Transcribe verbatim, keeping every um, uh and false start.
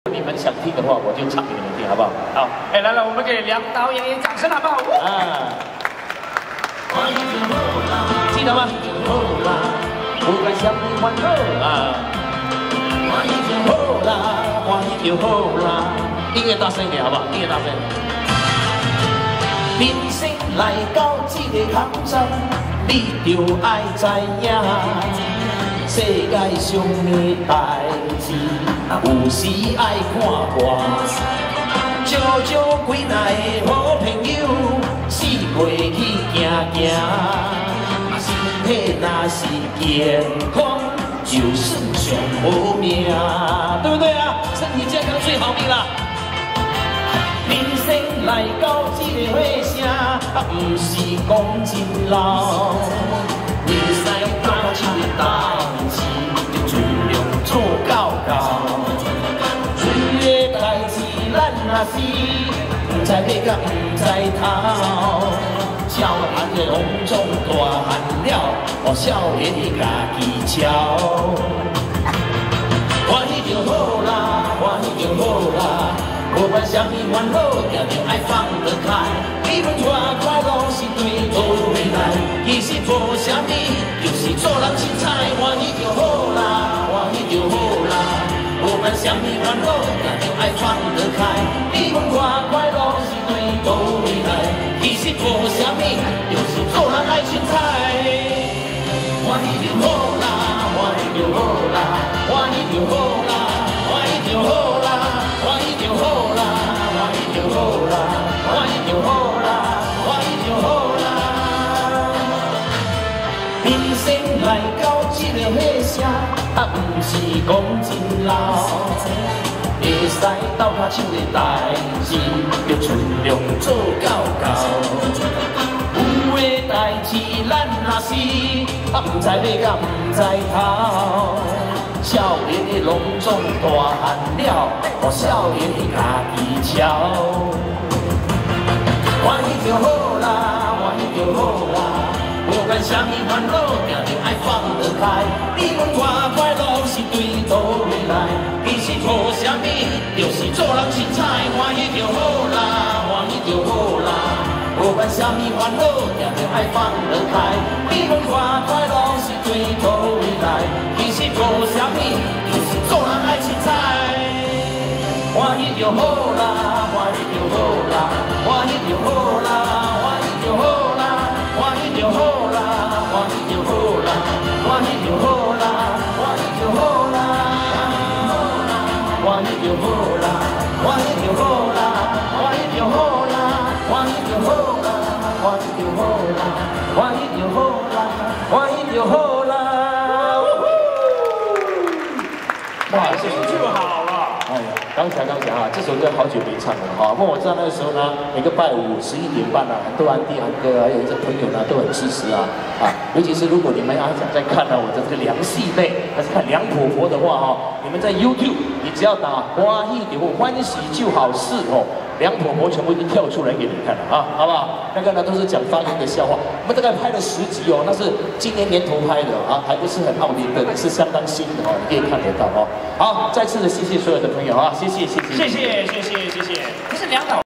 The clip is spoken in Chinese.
你们想听的话，我就唱给你们听，好不好？好，哎，来了，我们给梁导演点掌声，好不好？啊，记得吗？不管想你欢乐啊，好啦，欢喜就好啦。音乐大声一点，好不好？音乐大声。人生来到这个空间，你就爱知影。 世界上的代志，有时爱看破。招招几来的好朋友，四界去行行。身体若是健康，就算上好命，对不对啊？身体健康最好命啦。人生来到这个岁数，不是讲真老。 你使担这个代志，就尽量做到到。水的代志，咱若是不知要甲不知头。少汉的隆重大汉了，予少年的家己瞧。欢喜就好啦，欢喜就好啦，无管什么烦恼，定定爱放得开。你们多快乐是对倒未来。 其实无啥物，就是做人凊彩，欢喜就好啦，欢喜就好啦。无管啥物烦恼，定定爱放得开。你问我快乐是对倒未来，其实无啥物，就是做人爱凊彩。欢喜就好啦，欢喜就好啦，欢喜就好啦，欢喜就好啦，欢喜就好啦，欢喜就好啦，欢喜就好啦，欢喜就好啦。 人生来到这个岁数，啊，不是讲真老。会使斗脚手的代志，要尽量做到到。有的代志咱若是啊，不知要甲不知头。少年的隆重大汉了，予少年的家己瞧。欢喜就好啦，欢喜就好啦。 无管啥物烦恼，定定爱放得开。你问我快乐是对倒未来，其实无啥物，就是做人凊彩，欢喜就好啦，欢喜就好啦。无管啥物烦恼，定定爱放得开。你问我快乐是对倒未来，其实无啥物，就是做人爱凊彩。欢喜就好啦，欢喜就好啦，欢喜就好啦，欢喜就好啦，欢喜就好。 欢喜就好啦，欢喜就好啦，欢喜就好啦，欢喜就好啦，欢喜就好啦，欢喜就好啦，欢喜就好啦，欢喜就好啦，欢喜就好啦，欢喜就好啦。哇，这首就好了。哎呀，刚才刚才啊，这首歌好久没唱了哈。不过我知道那个时候呢，每个拜五十一点半啊，很多安弟安哥还有一些朋友呢都很支持啊啊。尤其是如果你们啊想在看呢我的这个梁系妹，还是看梁婆婆的话哈，你们在 YouTube 你只要打欢喜就欢喜就好事哦，梁婆婆全部都跳出来给你看了啊，好不好？那个呢都是讲发音的笑话，我们大概拍了十集哦，那是今年年头拍的啊，还不是很奥利的，是相当新的哦，你可以看得到哦。好，再次的谢谢所有的朋友啊，谢谢谢谢谢谢谢谢谢谢，不是梁导。